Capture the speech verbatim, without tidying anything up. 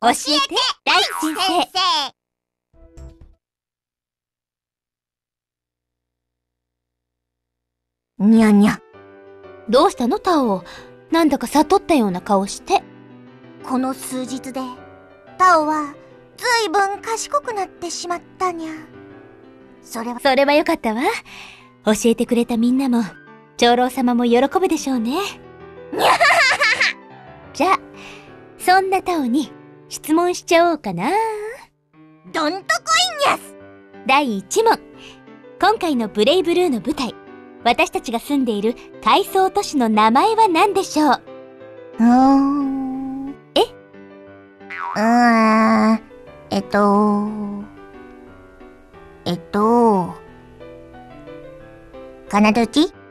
教えて大地先生。 にゃにゃ。 どうしたのタオ？なんだか悟ったような顔して。 この数日でタオはずいぶん賢くなってしまったにゃ。それはそれはよかったわ。教えてくれたみんなも長老様も喜ぶでしょうね。 にゃははは。 じゃあそんなタオに質問しちゃおうかな。 どんとこいにゃす。 だいいち問。今回のブレイブルーの舞台、私たちが住んでいる海藻都市の名前は何でしょう？ うーん。 えうーん。えっと。えっと。かなどち